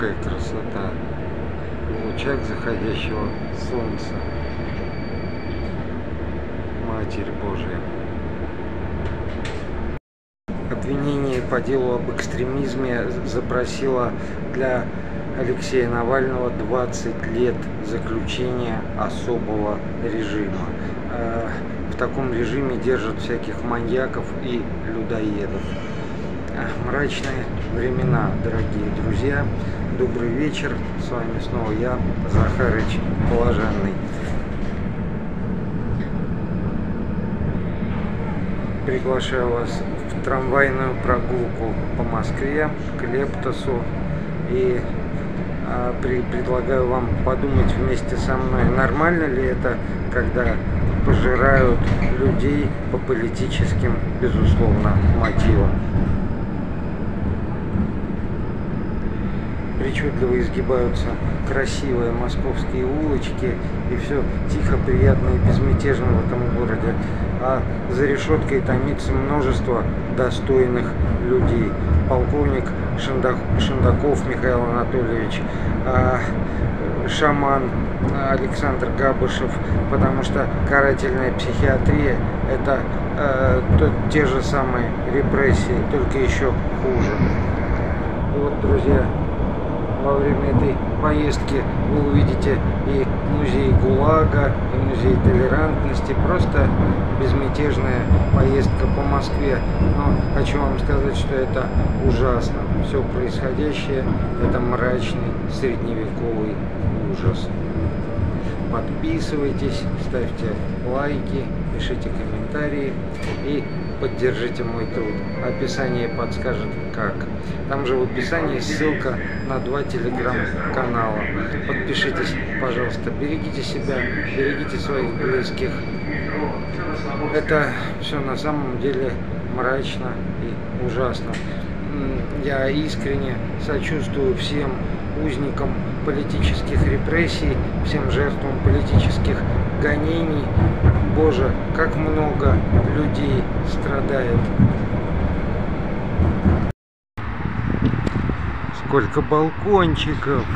какая красота в лучах заходящего солнца. Матерь Божия. Обвинение по делу об экстремизме запросило для Алексея Навального 20 лет заключения особого режима. В таком режиме держат всяких маньяков и людоедов. Мрачные времена, дорогие друзья. Добрый вечер. С вами снова я, Захарыч Положенный. Приглашаю вас в трамвайную прогулку по Москве, к Лептосу. И предлагаю вам подумать вместе со мной, нормально ли это, когда пожирают людей по политическим, безусловно, мотивам. Причудливо изгибаются красивые московские улочки, и все тихо, приятно и безмятежно в этом городе. А за решеткой томится множество достойных людей. Полковник Шендаков Михаил Анатольевич, шаман Александр Габышев, потому что карательная психиатрия – это те же самые репрессии, только еще хуже. И вот, друзья, во время этой поездки вы увидите и музей ГУЛАГа, и музей толерантности. Просто безмятежная поездка по Москве. Но хочу вам сказать, что это ужасно. Все происходящее – это мрачный средневековый ужас. Подписывайтесь, ставьте лайки, пишите комментарии и поддержите мой труд. Описание подскажет как. Там же в описании ссылка на 2 телеграм-канала. Подпишитесь, пожалуйста. Берегите себя, берегите своих близких. Это все на самом деле мрачно и ужасно. Я искренне сочувствую всем узникам политических репрессий, всем жертвам политических гонений. Боже, как много людей страдает. Сколько балкончиков.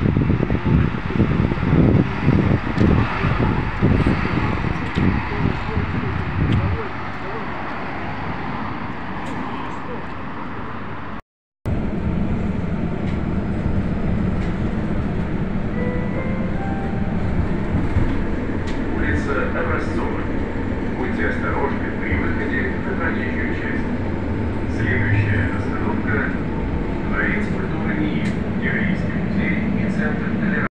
Будьте осторожны при выходе на проезжую часть. Следующая остановка – Дворец культуры НИИ, Еврейский музей и Центр толерантности.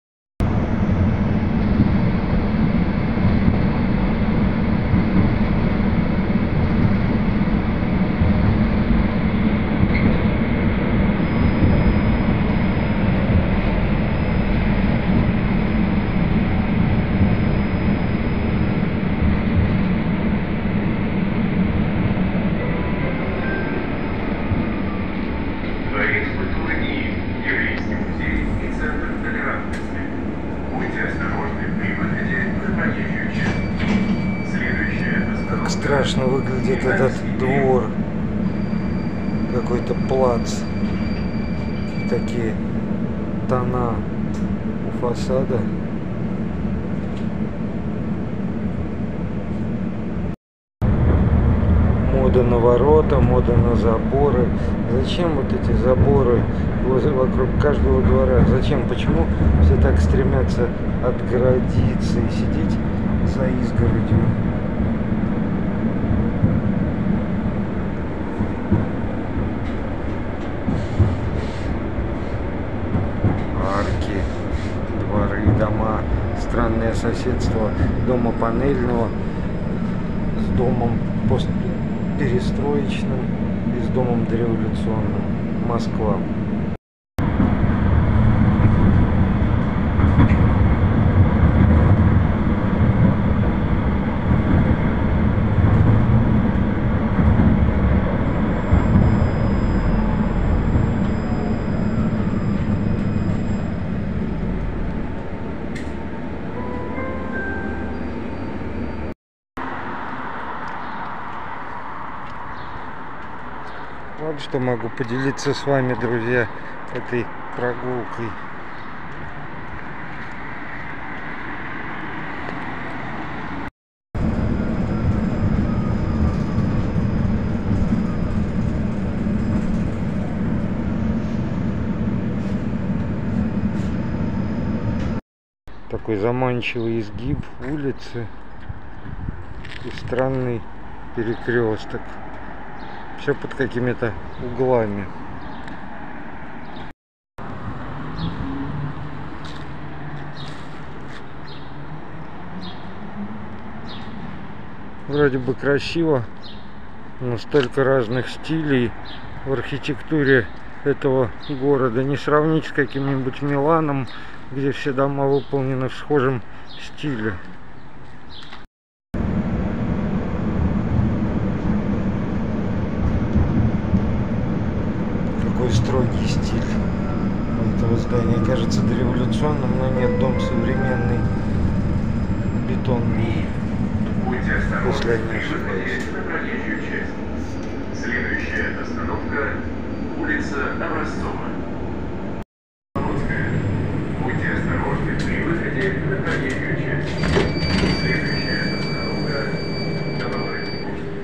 Как страшно выглядит этот двор. Какой-то плац. Такие тона у фасада. Мода на ворота, мода на заборы. Зачем вот эти заборы вокруг каждого двора? Зачем? Почему все так стремятся отгородиться и сидеть за изгородью? Арки, дворы, дома. Странное соседство дома панельного с домом постперестроечным и с домом дореволюционным. Москва. Вот что могу поделиться с вами, друзья, этой прогулкой. Такой заманчивый изгиб улицы и странный перекресток. Все под какими-то углами. Вроде бы красиво, но столько разных стилей в архитектуре этого города. Не сравнить с каким-нибудь Миланом, где все дома выполнены в схожем стиле. Какой строгий стиль у этого здания. Кажется дореволюционным, но нет, дом современный, бетонный. Будьте осторожны, Если я не при ошибаюсь. выходе на проезжую часть. Следующая остановка – улица Образцова. Будьте осторожны при выходе на проезжую часть. Следующая остановка – Нововоронцов.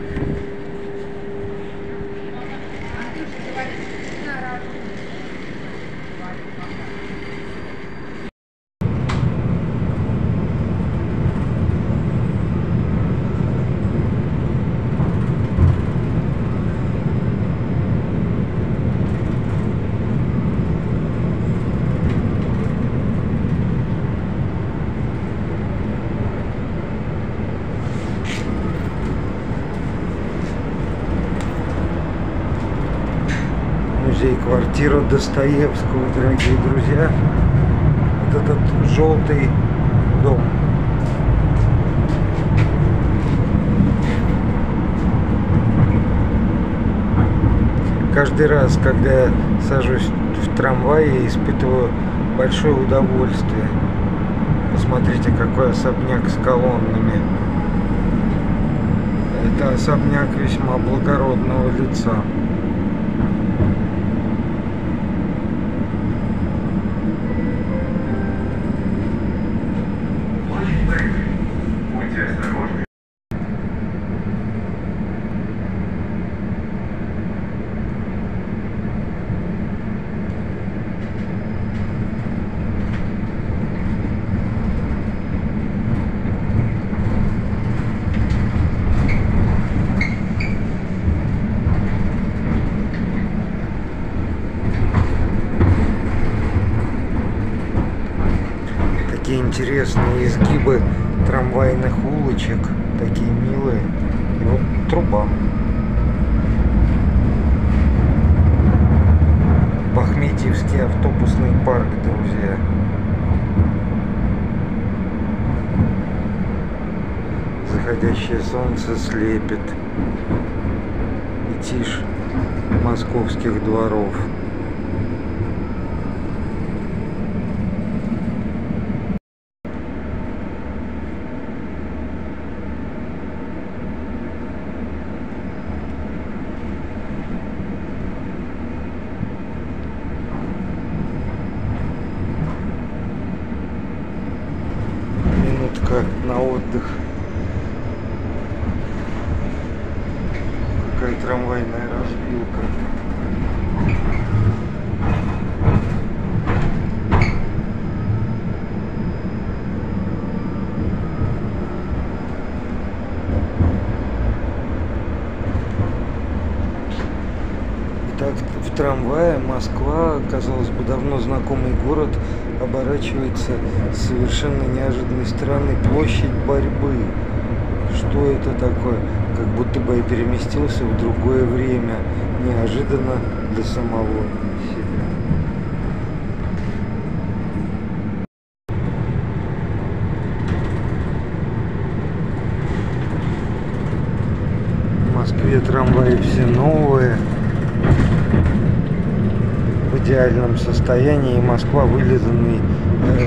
Музей-квартира Достоевского, дорогие друзья. Вот этот желтый дом. Каждый раз, когда я сажусь в трамвай, я испытываю большое удовольствие. Посмотрите, какой особняк с колоннами. Это особняк весьма благородного лица. Будьте осторожны. Такие интересные изгибы трамвайных улочек, такие милые. И вот труба. Бахметьевский автобусный парк, друзья. Заходящее солнце слепит. И тишь московских дворов. На отдых. Какая трамвайная развилка. Итак, в трамвае Москва, казалось бы, давно знакомый город, оборачивается с совершенно неожиданной стороны. Площадь борьбы. Что это такое? Как будто бы я переместился в другое время. Неожиданно для самого себя. В Москве трамваи все новые, в идеальном состоянии. Москва вылизанный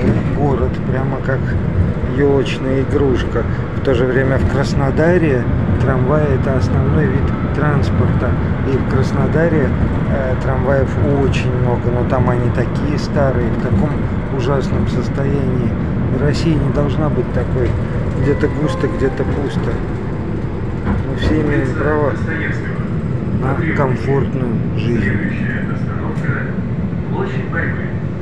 город, прямо как елочная игрушка. В то же время в Краснодаре трамваи – это основной вид транспорта. И в Краснодаре трамваев очень много, но там они такие старые, в таком ужасном состоянии. И Россия не должна быть такой, где-то густо, где-то пусто. Мы все имеем право на комфортную жизнь. Следующая остановка – площадь Борьбы.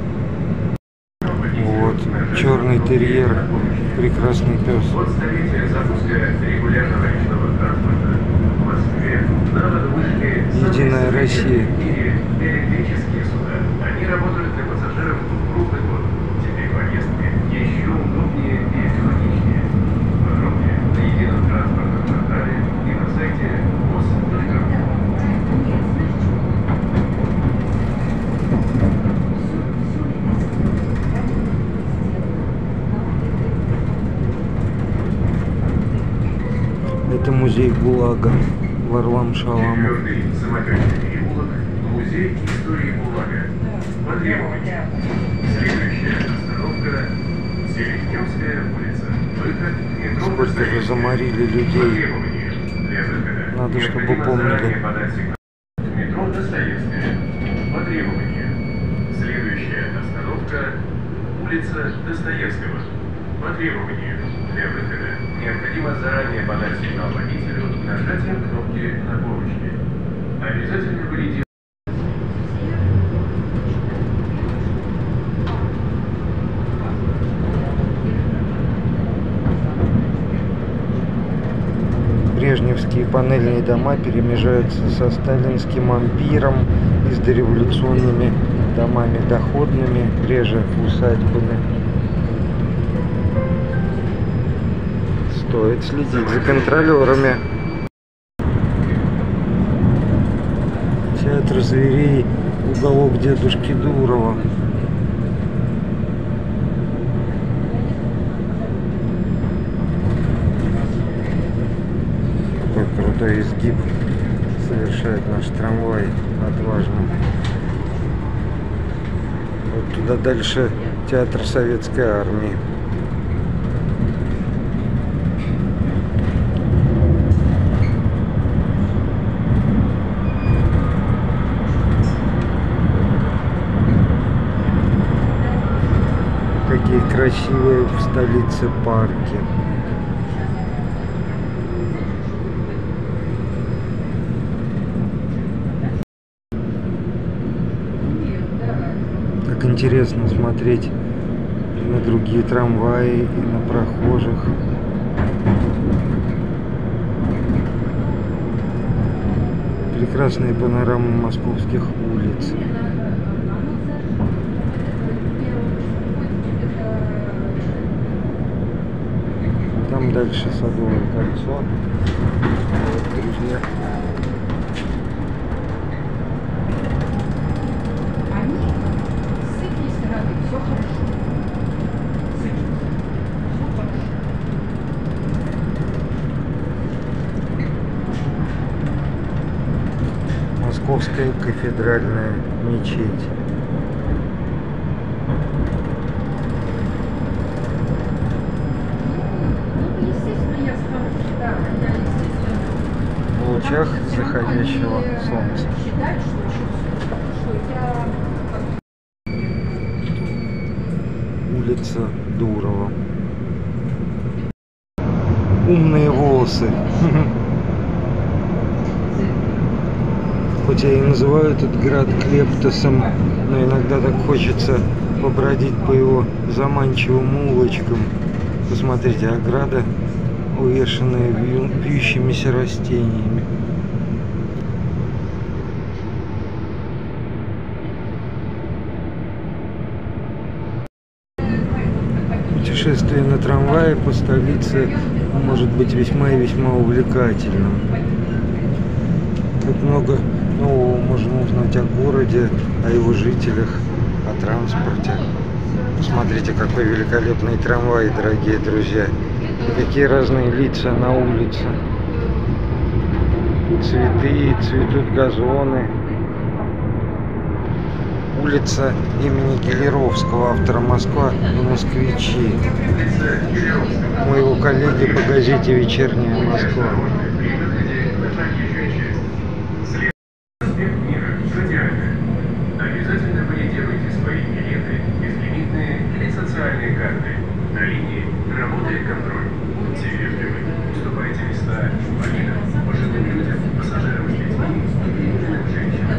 Вот, черный терьер, прекрасный пес. От столетия запуска регулярного речного транспорта в Москве на воду вышли Единая Россия. в мире электрические суда. Они работают для пассажиров круглый год. Теперь поездки еще удобнее и экологичнее. Подробнее на едином транспортном портале и на сайте mos.ru. Это музей ГУЛАГа, Варлам Шаламов. 4-й самокатный переулок, музей истории ГУЛАГа. По требованию. Следующая остановка – Селезневская улица. Выход в метро Сколько же Достоевская. заморили По людей. требованию. Для выхода Надо, чтобы необходимо помнили. заранее подать сигнал. Метро Достоевская. По требованию. Следующая остановка – улица Достоевского. По требованию. Для выхода необходимо заранее подать сигнал водителю нажатием кнопки на поручне. Обязательно вылететь. Брежневские панельные дома перемежаются со сталинским ампиром и с дореволюционными домами доходными, реже усадьбами. Стоит следить за контролерами. Театр зверей, уголок дедушки Дурова. Какой крутой изгиб совершает наш трамвай, отважно. Вот туда дальше театр Советской Армии. Какие красивые в столице парки. Как интересно смотреть и на другие трамваи, и на прохожих. Прекрасные панорамы московских улиц. Там дальше Садовое кольцо. Вот, друзья. Они с их стороны все хорошо. С их все хорошо. Московская кафедральная мечеть. Естественно, я скажу, да, я естественно. В лучах заходящего солнца. Считать, что я Улица Дурова. Умные волосы. Хотя и называют этот град Клептосом, но иногда так хочется побродить по его заманчивым улочкам. Посмотрите, ограда, увешанная вьющимися растениями. Путешествие на трамвае по столице может быть весьма и весьма увлекательным. Тут много нового можно узнать о городе, о его жителях, о транспорте. Посмотрите, какой великолепный трамвай, дорогие друзья. И какие разные лица на улице. Цветы, цветут газоны. Улица имени Гелеровского, автора «Москва и москвичи». Моего коллеги по газете «Вечерняя Москва». проспект Мира, радиальная. Обязательно валидируйте свои билеты, безлимитные или социальные карты. На линии работает контроль. Будьте вежливы. Уступайте места инвалидам, пожилым людям, пассажирам с детьми и беременным женщинам.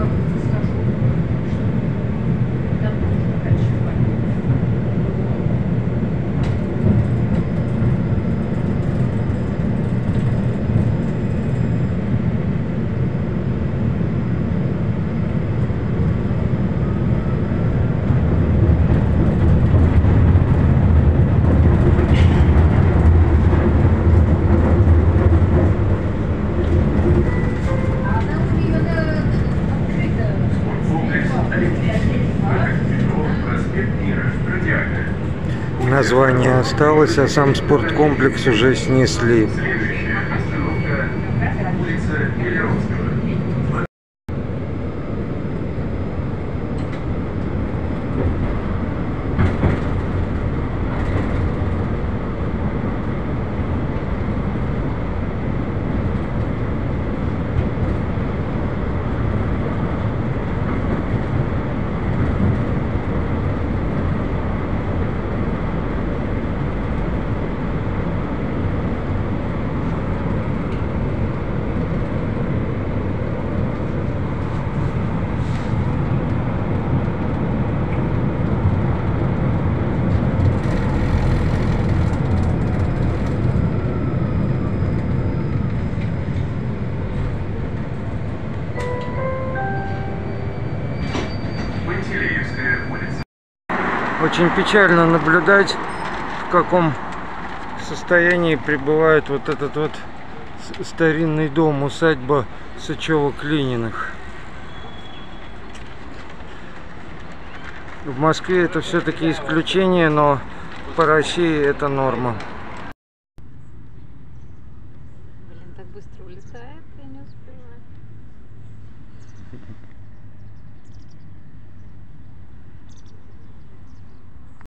Название осталось, а сам спорткомплекс уже снесли. Следующая остановка – улица Миллеровского. Очень печально наблюдать, в каком состоянии пребывает вот этот вот старинный дом, усадьба Сычева-Клининых. В Москве это все-таки исключение, но по России это норма.